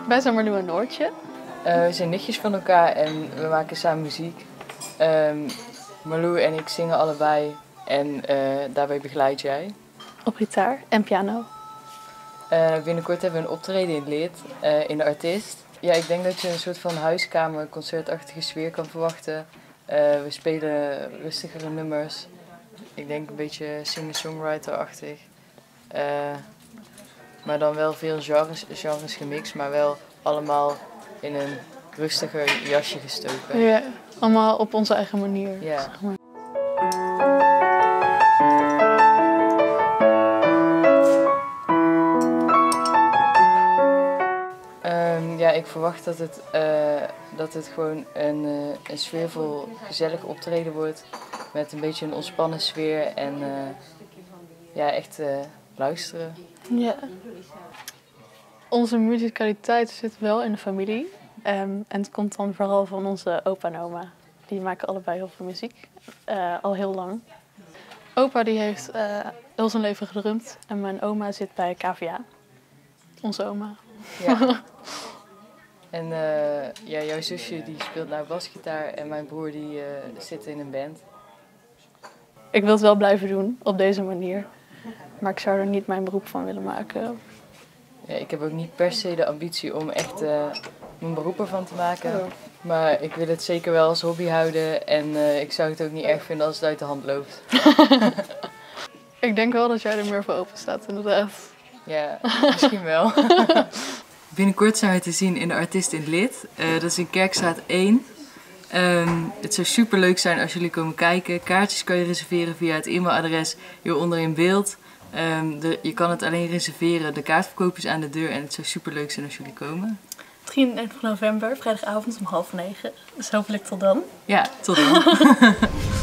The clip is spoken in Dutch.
Wij zijn Marlou en Noortje. We zijn nichtjes van elkaar en we maken samen muziek. Marlou en ik zingen allebei en daarbij begeleid jij. Op gitaar en piano. Binnenkort hebben we een optreden in Leert, in de Artist. Ja, ik denk dat je een soort van huiskamer, concertachtige sfeer kan verwachten. We spelen rustigere nummers. Ik denk een beetje singer-songwriter-achtig. Maar dan wel veel genres gemixt, maar wel allemaal in een rustiger jasje gestoken. Ja, allemaal op onze eigen manier. Ja. Zeg maar. Ja, ik verwacht dat het gewoon een sfeervol, gezellig optreden wordt. Met een beetje een ontspannen sfeer en ja, echt luisteren. Ja. Onze muzikaliteit zit wel in de familie. En het komt dan vooral van onze opa en oma. Die maken allebei heel veel muziek. Al heel lang. Opa die heeft heel zijn leven gedrumd. En mijn oma zit bij KVA. Onze oma. Ja. En ja, jouw zusje die speelt nou basgitaar en mijn broer die zit in een band. Ik wil het wel blijven doen op deze manier. Maar ik zou er niet mijn beroep van willen maken. Ja, ik heb ook niet per se de ambitie om echt mijn beroep ervan te maken. Maar ik wil het zeker wel als hobby houden en ik zou het ook niet erg vinden als het uit de hand loopt. Ik denk wel dat jij er meer voor open staat, inderdaad. Ja, misschien wel. Binnenkort zijn we te zien in de Artist in Lid. Dat is in Kerkstraat 1. Het zou super leuk zijn als jullie komen kijken. Kaartjes kan je reserveren via het e-mailadres hieronder in beeld. Je kan het alleen reserveren. De kaartverkoop is aan de deur en het zou super leuk zijn als jullie komen. 23 november, vrijdagavond om 20:30. Dus hopelijk tot dan. Ja, tot dan.